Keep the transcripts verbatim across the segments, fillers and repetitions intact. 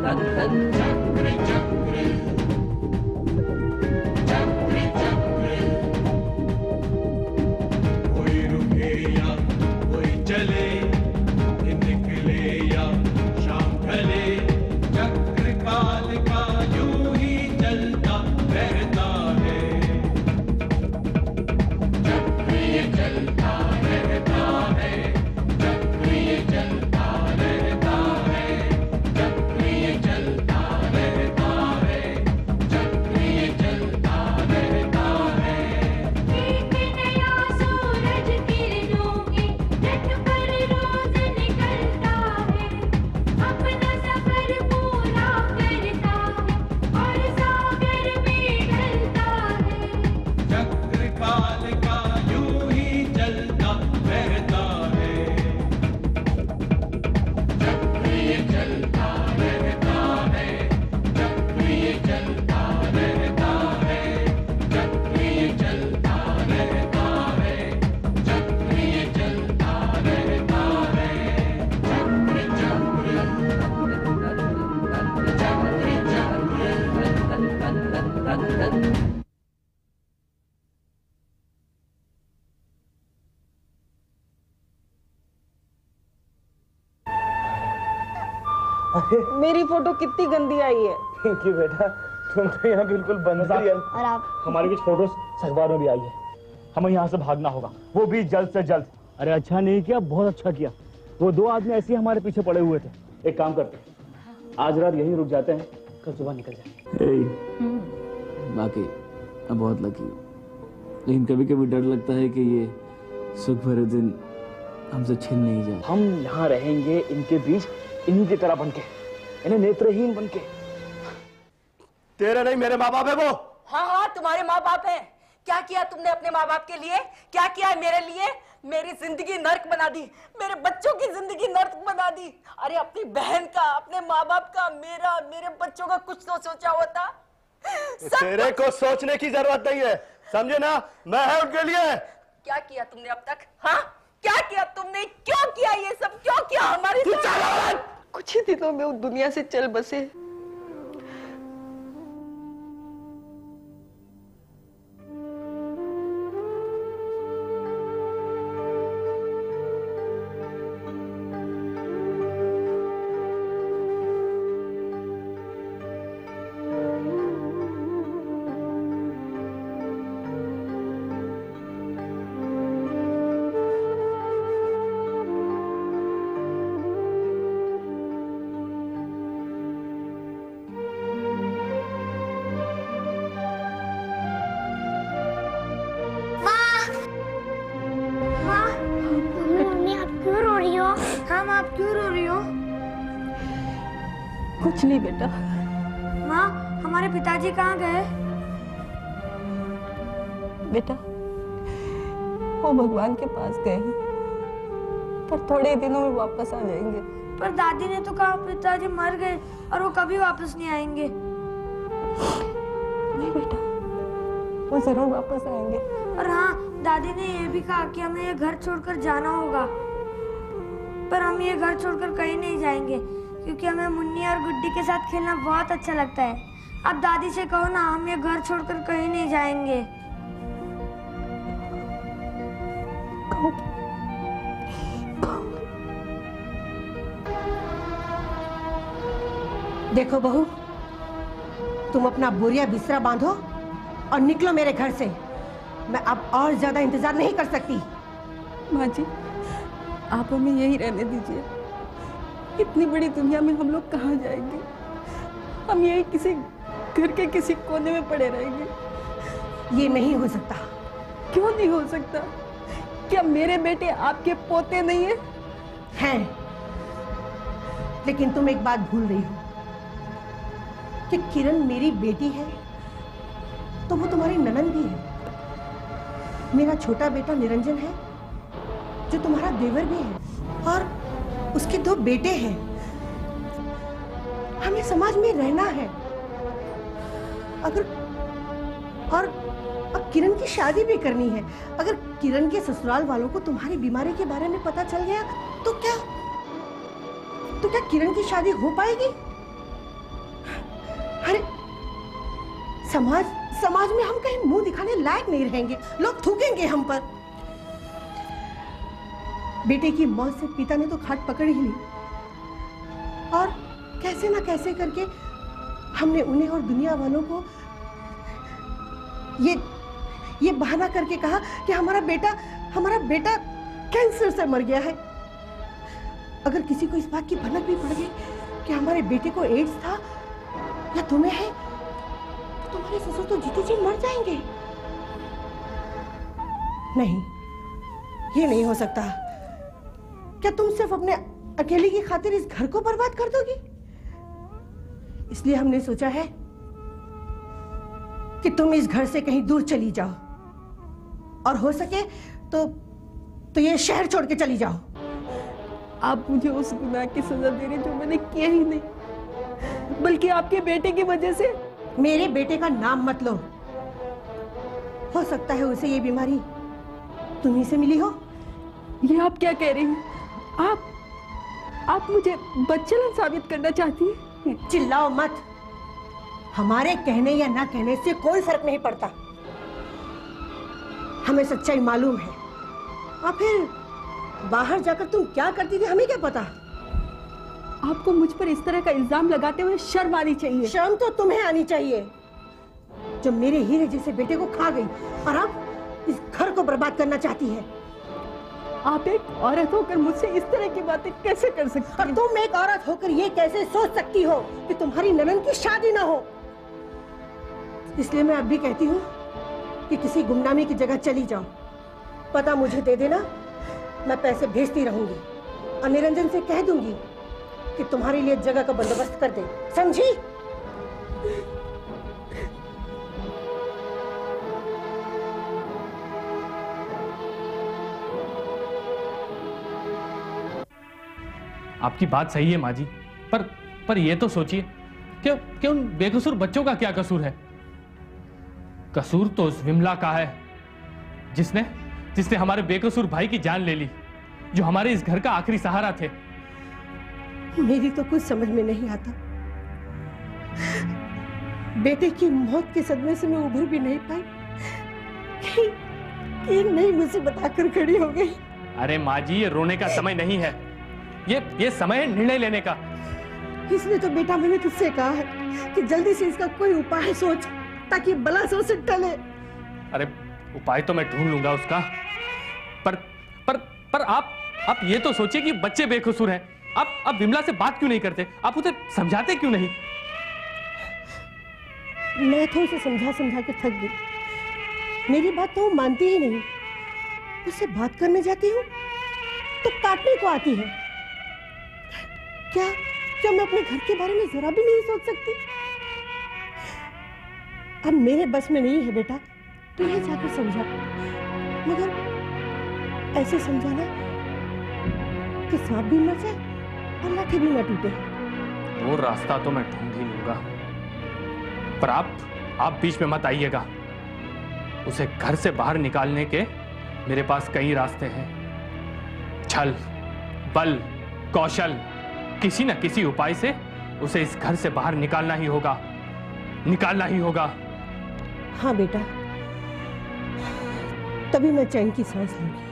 मेरी फोटो कितनी गंदी आई है। थैंक यू बेटा, तुम तो यहाँ बिल्कुल बंद हो। और आप? हमारी कुछ फोटोज अखबार में भी आई है, हमें यहाँ से भागना होगा, वो भी जल्द से जल्द। अरे अच्छा नहीं किया, बहुत अच्छा किया। वो दो आदमी ऐसे ही हमारे पीछे पड़े हुए थे। एक काम करते हैं, आज रात यहीं रुक जाते हैं, कल सुबह निकल जाएंगे। बाकी अब बहुत लकी हूँ, लेकिन कभी कभी डर लगता है कि ये सुख भरे दिन हमसे छिन नहीं जाए। हम यहाँ रहेंगे इनके बीच, इन्हीं की तरह बनके, इन्हें नेत्रहीन बनके। तेरे नहीं मेरे माँ बाप है वो। हाँ हाँ तुम्हारे माँ बाप हैं। क्या किया तुमने अपने माँ बाप के लिए? क्या किया मेरे लिए? मेरी जिंदगी नर्क बना दी, मेरे बच्चों की जिंदगी नर्क बना दी। अरे अपनी बहन का, अपने माँ बाप का, मेरा, मेरे बच्चों का कुछ तो सोचा होता। तेरे को सोचने की जरूरत नहीं है, समझे ना? मैं है उनके लिए। क्या किया तुमने अब तक? हाँ क्या किया तुमने? क्यों किया ये सब? क्यों किया हमारी? कुछ ही दिनों में उस दुनिया से चल बसे। कुछ नहीं बेटा। माँ, हमारे पिताजी कहाँ गए? बेटा वो भगवान के पास गए हैं, पर थोड़े दिनों में वापस आ जाएंगे। पर दादी ने तो कहा पिताजी मर गए और वो कभी वापस नहीं आएंगे। नहीं बेटा, वो जरूर वापस आएंगे। और हाँ, दादी ने ये भी कहा कि हमें ये घर छोड़कर जाना होगा, पर हम ये घर छोड़कर कहीं नहीं जाएंगे क्योंकि हमें मुन्नी और गुड्डी के साथ खेलना बहुत अच्छा लगता है। अब दादी से कहो ना, हम ये घर छोड़कर कहीं नहीं जाएंगे। देखो बहू, तुम अपना बोरिया बिस्तरा बांधो और निकलो मेरे घर से। मैं अब और ज्यादा इंतजार नहीं कर सकती। माँ जी, आप हमें यही रहने दीजिए। इतनी बड़ी दुनिया में हम लोग कहाँ जाएंगे? हम यही किसी घर के किसी कोने में पड़े रहेंगे। ये नहीं हो सकता। क्यों नहीं हो सकता? क्या मेरे बेटे आपके पोते नहीं है? हैं, लेकिन तुम एक बात भूल रही हो कि किरण मेरी बेटी है तो वो तुम्हारी ननद भी है। मेरा छोटा बेटा निरंजन है जो तुम्हारा देवर भी है, और उसके दो बेटे हैं। हमें समाज में रहना है। अगर और अब किरण की शादी भी करनी है। अगर किरण के ससुराल वालों को तुम्हारी बीमारी के बारे में पता चल गया तो क्या तो क्या किरण की शादी हो पाएगी? अरे समाज समाज में हम कहीं मुंह दिखाने लायक नहीं रहेंगे, लोग थूकेंगे हम पर। बेटे की मौत से पिता ने तो खाट पकड़ ही ली और कैसे ना कैसे करके हमने उन्हें और दुनिया वालों को ये ये बहाना करके कहा कि हमारा बेटा हमारा बेटा कैंसर से मर गया है। अगर किसी को इस बात की भनक भी पड़ गई कि हमारे बेटे को एड्स था या तुम्हें है, तो तुम्हारे ससुर तो जीते जी मर जाएंगे। नहीं, ये नहीं हो सकता। क्या तुम सिर्फ अपने अकेले की खातिर इस घर को बर्बाद कर दोगी? इसलिए हमने सोचा है कि तुम इस घर से कहीं दूर चली जाओ और हो सके तो तो ये शहर छोड़ के चली जाओ। आप मुझे उस गुनाह की सजा दे रहे जो मैंने किया ही नहीं, बल्कि आपके बेटे की वजह से। मेरे बेटे का नाम मत लो। हो सकता है उसे ये बीमारी तुम्ही से मिली हो। ये आप क्या कह रही हैं? आप आप मुझे बच्चेलन साबित करना चाहती हैं? चिल्लाओ मत। हमारे कहने या ना कहने से कोई फर्क नहीं पड़ता। हमें सच्चाई मालूम है। और फिर बाहर जाकर तुम क्या करती थी हमें क्या पता। आपको मुझ पर इस तरह का इल्जाम लगाते हुए शर्म आनी चाहिए। शर्म तो तुम्हें आनी चाहिए जो मेरे हीरे जैसे बेटे को खा गई और अब इस घर को बर्बाद करना चाहती है। आप एक औरत होकर मुझसे इस तरह की बातें कैसे कर सकती और हैं? तुम एक औरत होकर ये कैसे सोच सकती हो कि तुम्हारी ननद की शादी ना हो। इसलिए मैं अब भी कहती हूँ कि किसी गुमनामी की जगह चली जाओ। पता मुझे दे देना, मैं पैसे भेजती रहूंगी और निरंजन से कह दूंगी कि तुम्हारे लिए जगह का बंदोबस्त कर दे, समझी? आपकी बात सही है माँ जी, पर पर ये तो सोचिए कि कि उन बेकसूर बच्चों का क्या कसूर है? कसूर तो उस विमला का है जिसने जिसने हमारे बेकसूर भाई की जान ले ली, जो हमारे इस घर का आखिरी सहारा थे। मेरी तो कुछ समझ में नहीं आता। बेटे की मौत के सदमे से मैं उभर भी नहीं पाई कि, कि नहीं मुझे बताकर खड़ी हो गई। अरे माँ जी, ये रोने का समय नहीं है, ये ये समय है निर्णय लेने का। इसलिए तो बेटा मैंने तुझसे कहा है कि जल्दी से इसका कोई उपाय सोच ताकि बला से उसे टले। अरे उपाय तो मैं ढूंढ लूंगा उसका, पर पर पर आप आप ये तो सोचिए कि बच्चे बेकसूर हैं। आप आप विमला से बात क्यों नहीं करते? आप उसे समझाते क्यों नहीं? मैं तो उसे समझा समझा के थक गई। मेरी बात तो वो मानती ही नहीं। उससे बात करने जाती हूँ तो काटने को आती है। क्या क्या मैं अपने घर के बारे में जरा भी नहीं सोच सकती? अब मेरे बस में नहीं है बेटा, तू ये जाकर समझा, मगर ऐसे समझाना कि सांप भी न जाए और लाठी भी न टूटे। वो रास्ता तो मैं ढूंढ ही लूंगा, पर आप आप बीच में मत आइएगा। उसे घर से बाहर निकालने के मेरे पास कई रास्ते हैं। छल, बल, कौशल, किसी न किसी उपाय से उसे इस घर से बाहर निकालना ही होगा, निकालना ही होगा। हाँ बेटा, तभी मैं चैन की सांस लूंगी।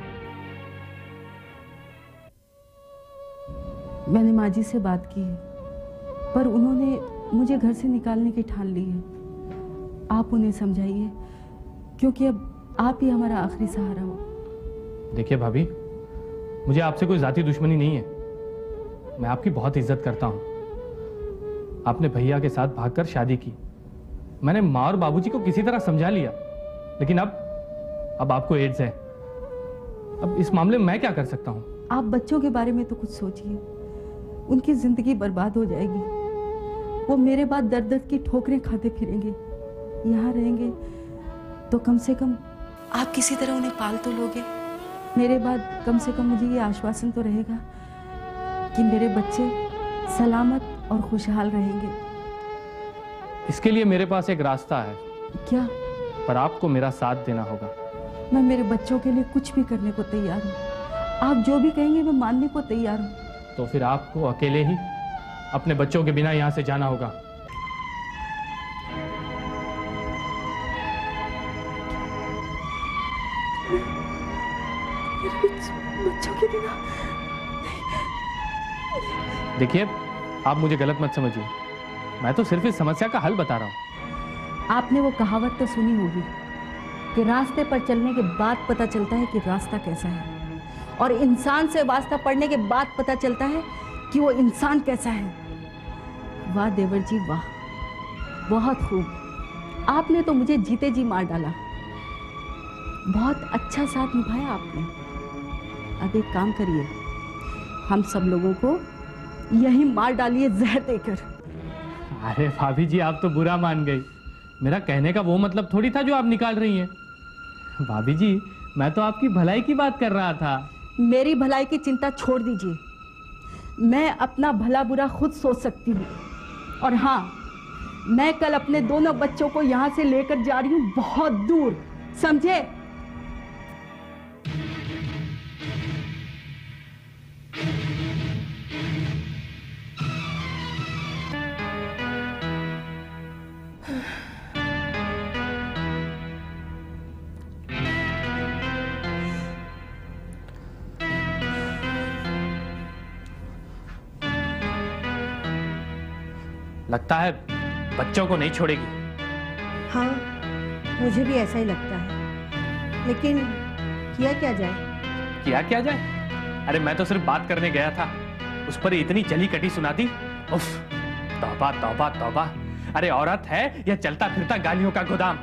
मैंने माँ जी से बात की है, पर उन्होंने मुझे घर से निकालने की ठान ली है। आप उन्हें समझाइए, क्योंकि अब आप ही हमारा आखिरी सहारा हो। देखिए भाभी, मुझे आपसे कोई जाती दुश्मनी नहीं है। मैं आपकी बहुत इज्जत करता हूं। आपने भैया के साथ भागकर शादी की, मैंने माँ और बाबूजी को किसी तरह समझा लिया, लेकिन अब अब आपको एड्स है। अब इस मामले में मैं क्या कर सकता हूं? आप बच्चों के बारे में तो कुछ सोचिए। उनकी जिंदगी बर्बाद हो जाएगी। वो मेरे बाद दर्द दर्द की ठोकरें खाते फिरेंगे। यहाँ रहेंगे तो कम से कम आप किसी तरह उन्हें पाल तो लोगे। मेरे बाद कम से कम मुझे ये आश्वासन तो रहेगा कि मेरे बच्चे सलामत और खुशहाल रहेंगे। इसके लिए मेरे पास एक रास्ता है। क्या? पर आपको मेरा साथ देना होगा। मैं मेरे बच्चों के लिए कुछ भी करने को तैयार हूँ। आप जो भी कहेंगे मैं मानने को तैयार हूँ। तो फिर आपको अकेले ही अपने बच्चों के बिना यहाँ से जाना होगा। मेरे बच्चों के बिना। देखिए, आप मुझे गलत मत समझिए, मैं तो सिर्फ इस समस्या का हल बता रहा हूँ। आपने वो कहावत तो सुनी होगी कि रास्ते पर चलने के बाद पता चलता है कि रास्ता कैसा है, और इंसान से वास्ता पड़ने के बाद पता चलता है कि वो इंसान कैसा है। वाह देवर जी वाह, बहुत खूब। आपने तो मुझे जीते जी मार डाला। बहुत अच्छा साथ निभाया आपने। अब एक काम करिए, हम सब लोगों को यही मार डालिए जहर देकर। अरे भाभी जी, आप तो बुरा मान गई। मेरा कहने का वो मतलब थोड़ी था जो आप निकाल रही हैं। भाभी जी, मैं तो आपकी भलाई की बात कर रहा था। मेरी भलाई की चिंता छोड़ दीजिए, मैं अपना भला बुरा खुद सोच सकती हूँ। और हाँ, मैं कल अपने दोनों बच्चों को यहाँ से लेकर जा रही हूँ बहुत दूर, समझे? लगता है बच्चों को नहीं छोड़ेगी। हाँ, मुझे भी ऐसा ही लगता है, लेकिन किया क्या जाए? किया क्या जाए? अरे मैं तो सिर्फ बात करने गया था, उस पर इतनी चली कटी सुना दी। उफ, तौबा तौबा तौबा। अरे औरत है या चलता फिरता गालियों का गोदाम।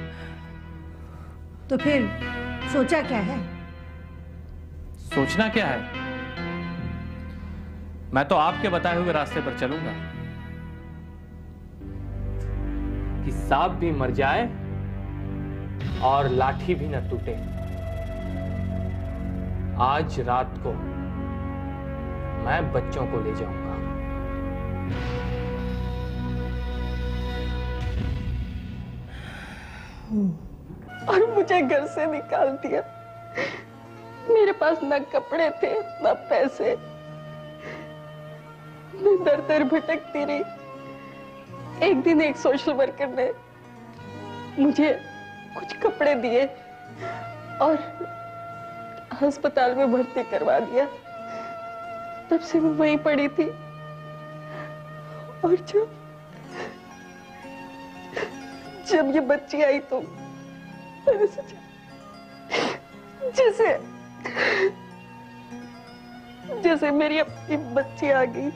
तो फिर सोचा क्या है? सोचना क्या है? मैं तो आपके बताए हुए रास्ते पर चलूंगा कि सांप भी मर जाए और लाठी भी न टूटे। आज रात को मैं बच्चों को ले जाऊंगा। और मुझे घर से निकाल दिया। मेरे पास न कपड़े थे न पैसे, मैं दर दर भटकती रही। एक दिन एक सोशल वर्कर ने मुझे कुछ कपड़े दिए और अस्पताल में भर्ती करवा दिया। तब से मैं वहीं पड़ी थी। और जब जब ये बच्ची आई तो मैंने सोचा जैसे जैसे मेरी अपनी बच्ची आ गई।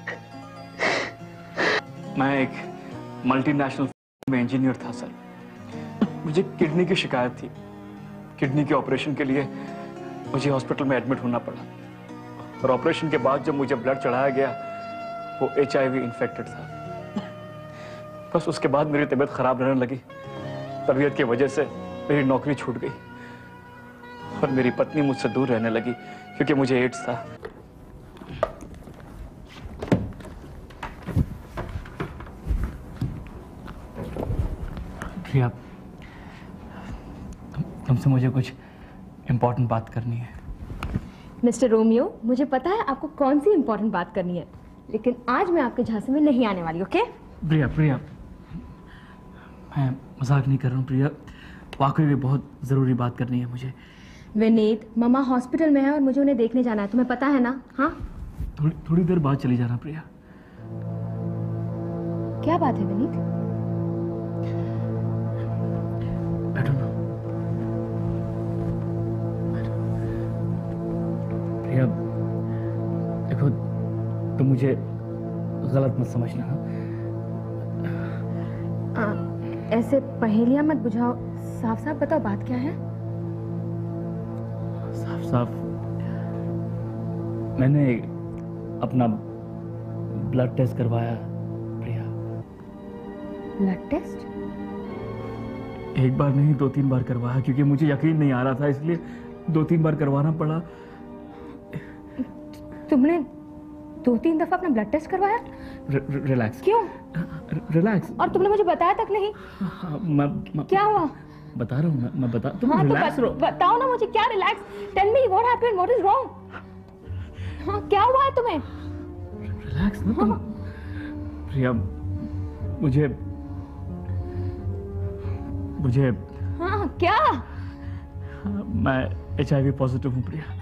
मैं एक मल्टीनेशनल में इंजीनियर था सर। मुझे किडनी की शिकायत थी। किडनी के ऑपरेशन के लिए मुझे हॉस्पिटल में एडमिट होना पड़ा, और ऑपरेशन के बाद जब मुझे ब्लड चढ़ाया गया वो एच आई वी इन्फेक्टेड था। बस उसके बाद मेरी तबीयत खराब रहने लगी। तबीयत की वजह से मेरी नौकरी छूट गई और मेरी पत्नी मुझसे दूर रहने लगी क्योंकि मुझे एड्स था। प्रिया, तुमसे मुझे कुछ इम्पोर्टेंट बात करनी है। मिस्टर रोमियो, मुझे पता है आपको कौन सी इम्पोर्टेंट बात करनी है, लेकिन आज मैं आपके झांसे में नहीं आने वाली। ओके? प्रिया, प्रिया, मैं मजाक नहीं कर रहा हूँ प्रिया, वाकई में बहुत ज़रूरी बात करनी है मुझे। विनीत, मामा हॉस्पिटल में है और मुझे उन्हें देखने जाना है, तुम्हें पता है ना? हाँ, थोड़ी थोड़ी देर बाद चली जाना प्रिया। क्या बात है विनीत? I don't know. प्रिया, देखो, तुम मुझे गलत मत समझना। आ, ऐसे पहेलियां मत बुझाओ, साफ साफ बताओ बात क्या है? साफ साफ मैंने अपना ब्लड टेस्ट करवाया प्रिया। Blood test? एक बार नहीं, दो तीन बार करवाया, क्योंकि मुझे यकीन नहीं आ रहा था, इसलिए दो तीन बार करवाना पड़ा। तुमने दो तीन दफा अपना ब्लड टेस्ट करवाया? र, र, रिलैक्स। क्यों? रिलैक्स। और तुमने मुझे बताया तक नहीं? हाँ, मैं, मैं क्या हुआ? बता रहा हूँ मैं, मैं बता। तुम हाँ, रिलैक्स तो रहो। बताओ ना मुझे, क्या relax? Tell me what happened, what is wrong? हाँ, क्या हुआ है तुम्हें? रिलैक्स ना तुम। प्रिया, मुझे मुझे हाँ, क्या? मैं एच आई वी पॉजिटिव हूँ प्रिया।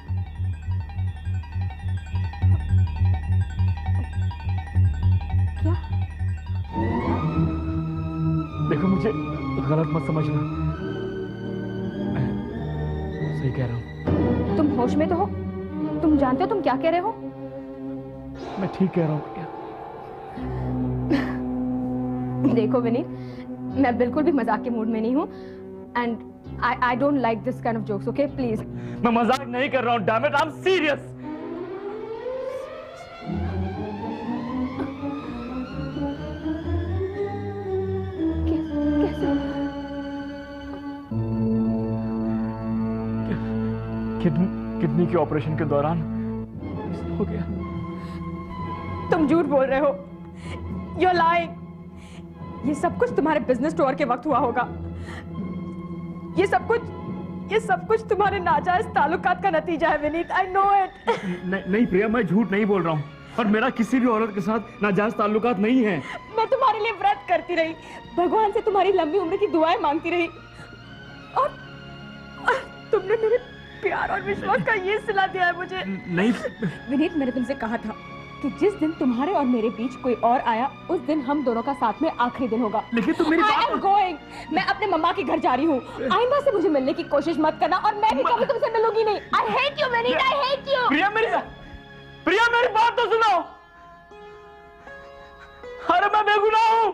क्या? देखो मुझे गलत मत समझना, मैं सही कह रहा हूँ। तुम होश में तो हो? तुम जानते हो तुम क्या कह रहे हो? मैं ठीक कह रहा हूँ प्रिया। देखो विनीत, मैं बिल्कुल भी मजाक के मूड में नहीं हूँ and I I don't like this kind of jokes, okay please. मैं मजाक नहीं कर रहा हूँ, damn it, I am serious. कैसे? किडनी किडनी के ऑपरेशन के दौरान हो गया। तुम झूठ बोल रहे हो। You're lying. ये सब कुछ तुम्हारे बिजनेस टूर के वक्त हुआ होगा। ये सब कुछ ये सब कुछ तुम्हारे नाजायज ताल्लुकात का नतीजा है विनीत। I know it. नहीं नहीं प्रिया, मैं झूठ नहीं बोल रहा हूँ और मेरा किसी भी औरत के साथ नाजायज ताल्लुकात नहीं है। मैं तुम्हारे लिए व्रत करती रही, भगवान से तुम्हारी लंबी उम्र की दुआएं मांगती रही और, और तुमने मेरे प्यार और विश्वास का ये सिला दिया है मुझे। नहीं विनीत, मैंने तुमसे कहा था कि जिस दिन तुम्हारे और मेरे बीच कोई और आया उस दिन हम दोनों का साथ में आखिरी दिन होगा। लेकिन तुम मेरी I बात am going. मैं अपने मम्मा के घर जा रही हूँ। आइंदा से मुझे मिलने की कोशिश मत करना और मैं भी कभी तुमसे मिलूंगी नहीं। I hate you Vineet, I hate you. प्रिया मेरी प्रिया मेरी बात तो सुनो। अरे मैं बेगुनाह हूँ।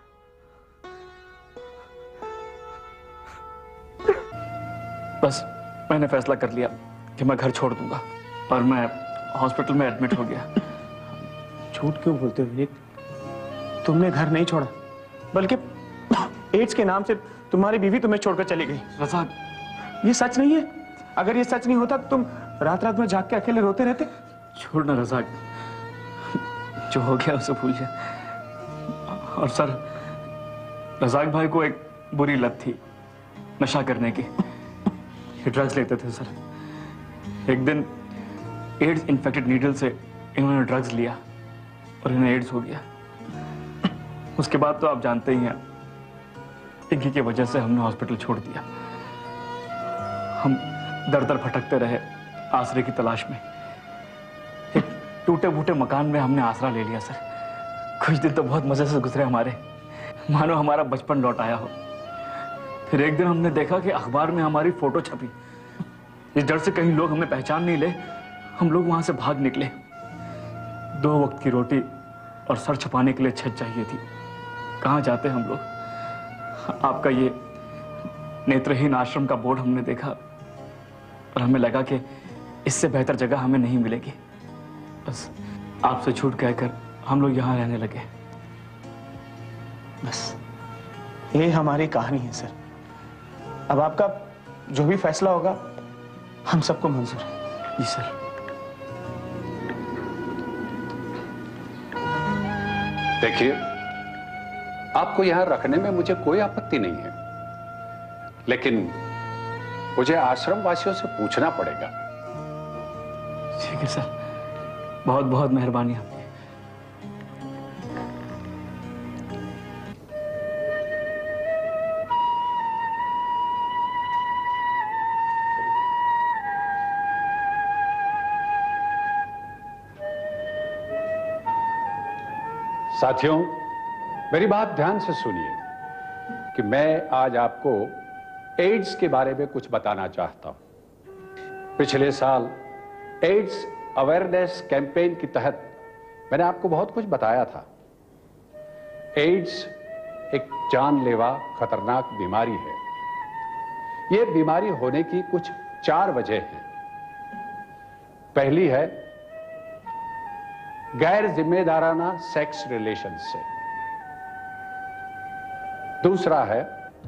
बस मैंने फैसला कर लिया कि मैं घर छोड़ दूंगा और मैं हॉस्पिटल में एडमिट हो गया। झूठ क्यों बोलते हो विनीत? तुमने घर नहीं छोड़ा, बल्कि एड्स के नाम से तुम्हारी बीवी तुम्हें छोड़कर चली गई। रज़ाक, ये सच नहीं है। अगर ये सच नहीं होता तो तुम रात रात में जाग के अकेले रोते रहते। छोड़ ना रज़ाक, जो हो गया उसे भूल जा। और सर, रज़ाक भाई को एक बुरी लत थी नशा करने की। ये ड्रग्स लेते थे सर। एक दिन एड्स इन्फेक्टेड नीडल से इन्होंने ड्रग्स लिया और इन्हें एड्स हो गया। उसके बाद तो आप जानते ही हैं, इनकी की वजह से हमने हॉस्पिटल छोड़ दिया। हम दर दर भटकते रहे आसरे की तलाश में। एक टूटे फूटे मकान में हमने आसरा ले लिया सर। कुछ दिन तो बहुत मजे से गुजरे हमारे, मानो हमारा बचपन लौट आया हो। फिर एक दिन हमने देखा कि अखबार में हमारी फोटो छपी। इस डर से कहीं लोग हमें पहचान नहीं ले, हम लोग वहां से भाग निकले। दो वक्त की रोटी और सर छुपाने के लिए छत चाहिए थी। कहाँ जाते हम लोग? आपका ये नेत्रहीन आश्रम का बोर्ड हमने देखा और हमें लगा कि इससे बेहतर जगह हमें नहीं मिलेगी। बस आपसे झूठ कहकर हम लोग यहाँ रहने लगे। बस ये हमारी कहानी है सर। अब आपका जो भी फैसला होगा हम सबको मंजूर है। जी सर। देखिए, आपको यहां रखने में मुझे कोई आपत्ति नहीं है, लेकिन मुझे आश्रम वासियों से पूछना पड़ेगा। ठीक है सर, बहुत बहुत मेहरबानी आपकी। साथियों, मेरी बात ध्यान से सुनिए कि मैं आज आपको एड्स के बारे में कुछ बताना चाहता हूं। पिछले साल एड्स अवेयरनेस कैंपेन के तहत मैंने आपको बहुत कुछ बताया था। एड्स एक जानलेवा खतरनाक बीमारी है। यह बीमारी होने की कुछ चार वजह हैं। पहली है गैर जिम्मेदाराना सेक्स रिलेशन से। दूसरा है,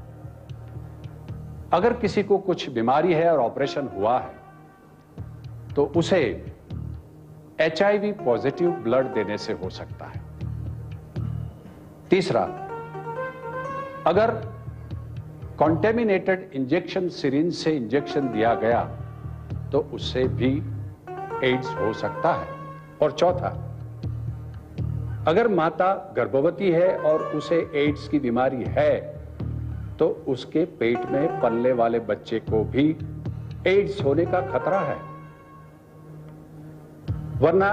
अगर किसी को कुछ बीमारी है और ऑपरेशन हुआ है तो उसे H I V positive blood देने से हो सकता है। तीसरा, अगर कॉन्टेमिनेटेड इंजेक्शन सिरिंज से इंजेक्शन दिया गया तो उससे भी एड्स हो सकता है। और चौथा, अगर माता गर्भवती है और उसे एड्स की बीमारी है तो उसके पेट में पलने वाले बच्चे को भी एड्स होने का खतरा है। वरना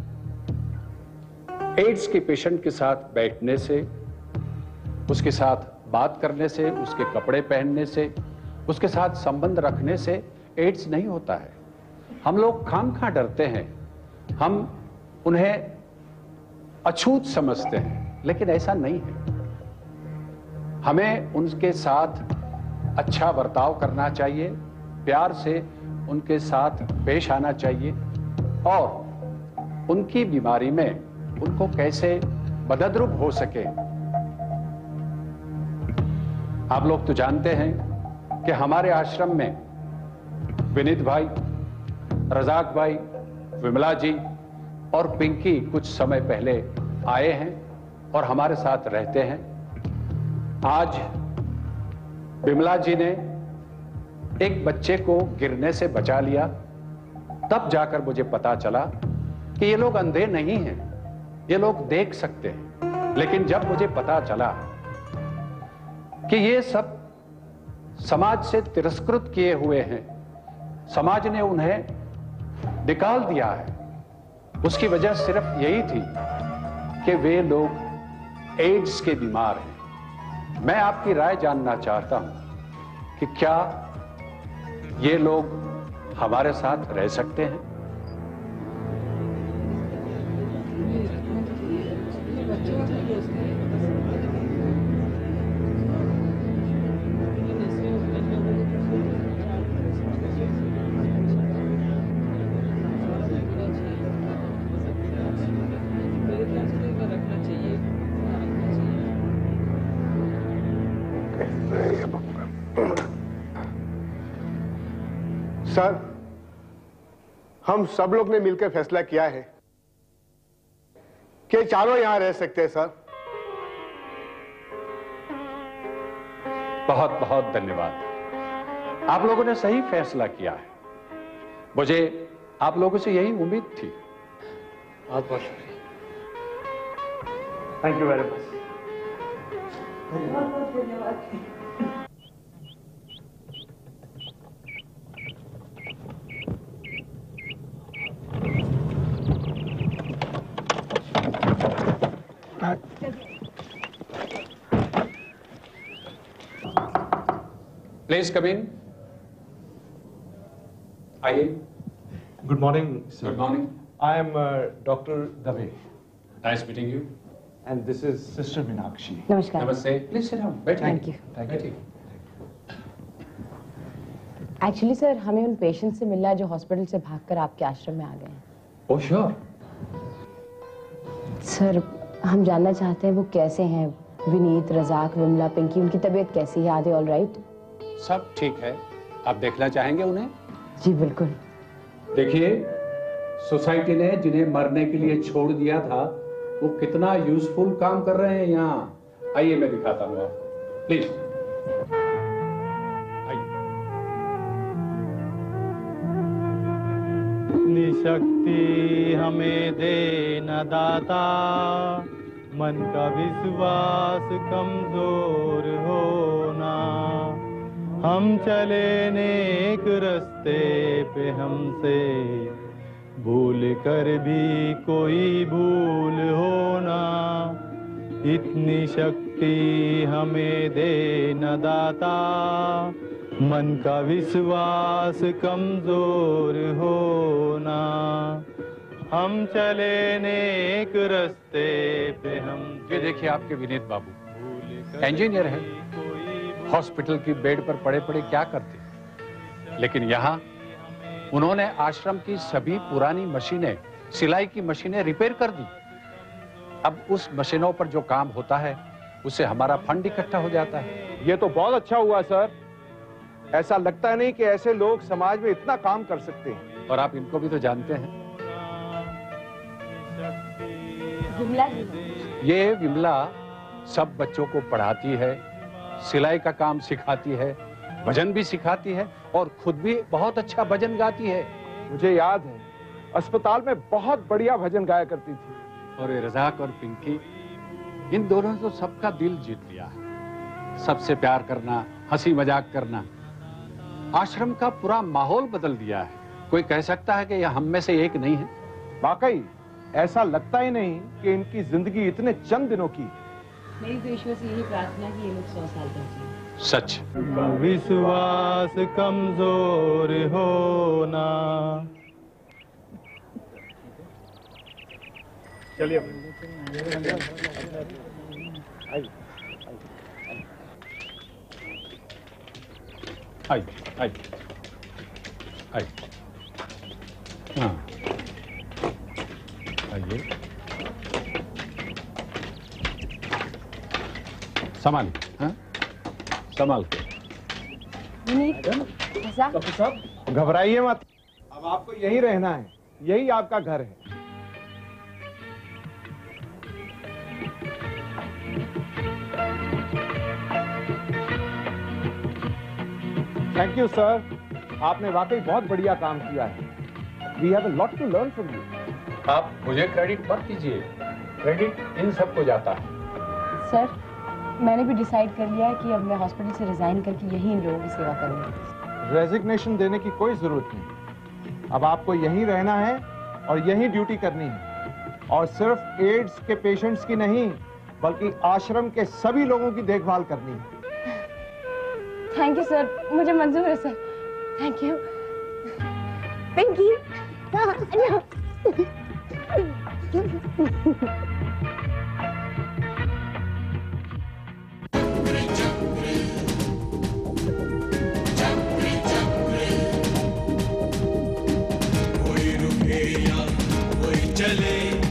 एड्स के पेशेंट के साथ बैठने से, उसके साथ बात करने से, उसके कपड़े पहनने से, उसके साथ संबंध रखने से एड्स नहीं होता है। हम लोग खामखा डरते हैं, हम उन्हें अछूत समझते हैं, लेकिन ऐसा नहीं है। हमें उनके साथ अच्छा बर्ताव करना चाहिए, प्यार से उनके साथ पेश आना चाहिए और उनकी बीमारी में उनको कैसे मददरूप हो सके। आप लोग तो जानते हैं कि हमारे आश्रम में विनीत भाई, रजाक भाई, विमला जी और पिंकी कुछ समय पहले आए हैं और हमारे साथ रहते हैं। आज विमला जी ने एक बच्चे को गिरने से बचा लिया, तब जाकर मुझे पता चला कि ये लोग अंधे नहीं हैं, ये लोग देख सकते हैं। लेकिन जब मुझे पता चला कि ये सब समाज से तिरस्कृत किए हुए हैं, समाज ने उन्हें निकाल दिया है, उसकी वजह सिर्फ यही थी कि वे लोग एड्स के बीमार हैं। मैं आपकी राय जानना चाहता हूं कि क्या ये लोग हमारे साथ रह सकते हैं? सर, हम सब लोग ने मिलकर फैसला किया है कि चारों यहां रह सकते हैं सर। बहुत बहुत धन्यवाद। आप लोगों ने सही फैसला किया है। मुझे आप लोगों से यही उम्मीद थी। बहुत बहुत शुक्रिया। Thank you very much. बहुत बहुत धन्यवाद। Please come in. आइए। Good morning, sir. Good morning. I am uh, Doctor Dave. Nice meeting you. And this is Sister Meenakshi. नमस्कार। नमस्ते। Please sit down. बैठिए। Thank you. बैठिए। एक्चुअली सर, हमें उन पेशेंट से मिलना है जो हॉस्पिटल से भागकर आपके आश्रम में आ गए हैं। Oh sure. सर, हम जानना चाहते हैं वो कैसे हैं। विनीत, रजाक, विमला, पिंकी, उनकी तबीयत कैसी है? Are they all right? सब ठीक है। आप देखना चाहेंगे उन्हें? जी बिल्कुल। देखिए, सोसाइटी ने जिन्हें मरने के लिए छोड़ दिया था वो कितना यूजफुल काम कर रहे हैं यहाँ। आइए मैं दिखाता हूँ आपको। प्लीज अपनी शक्ति हमें दे न दाता, मन का विश्वास कमजोर होना। हम चले नेक रास्ते पे, हमसे भूल कर भी कोई भूल होना। इतनी शक्ति हमें दे न दाता, मन का विश्वास कमजोर होना। हम चले नेक रास्ते पे, हम ये देखिए आपके विनीत बाबू इंजीनियर है, हॉस्पिटल की बेड पर पड़े पड़े क्या करते, लेकिन यहाँ उन्होंने आश्रम की सभी पुरानी मशीनें, सिलाई की मशीनें रिपेयर कर दी। अब उस मशीनों पर जो काम होता है उससे हमारा फंड इकट्ठा हो जाता है। ये तो बहुत अच्छा हुआ सर। ऐसा लगता नहीं कि ऐसे लोग समाज में इतना काम कर सकते हैं। और आप इनको भी तो जानते हैं। विमला जी। ये विमला सब बच्चों को पढ़ाती है, सिलाई का काम सिखाती है, भजन भी सिखाती है और खुद भी बहुत अच्छा भजन गाती है। मुझे याद है, अस्पताल में बहुत बढ़िया भजन गाया करती थी। और ये रजाक और पिंकी, इन दोनों ने तो सबका दिल जीत लिया है। सबसे प्यार करना, हंसी मजाक करना। आश्रम का पूरा माहौल बदल दिया है। कोई कह सकता है कि यह हम में से एक नहीं है? वाकई ऐसा लगता ही नहीं कि इनकी जिंदगी इतने चंद दिनों की। मेरी तो ईश्वर से यही प्रार्थना कि ये लोग सौ साल तक जिए। सच। विश्वास कमजोर होना। चलिए आई आई आई हाँ आइए, संभाल हाँ संभाल के। घबराइए मत, अब आपको यहीं रहना है, यही आपका घर है। थैंक यू सर, आपने वाकई बहुत बढ़िया काम किया है। We have a lot to learn from you. आप मुझे क्रेडिट मत कीजिए, क्रेडिट इन सबको जाता है। सर, मैंने भी डिसाइड कर लिया है कि अब मैं हॉस्पिटल से रिजाइन करके यहीं इन लोगों की सेवा करूंगी। रेजिग्नेशन देने की कोई जरूरत नहीं, अब आपको यहीं रहना है और यहीं ड्यूटी करनी है, और सिर्फ एड्स के पेशेंट्स की नहीं बल्कि आश्रम के सभी लोगों की देखभाल करनी है। थैंक यू सर, मुझे मंजूर है सर। Thank you Pinky. कोई रुके या कोई चले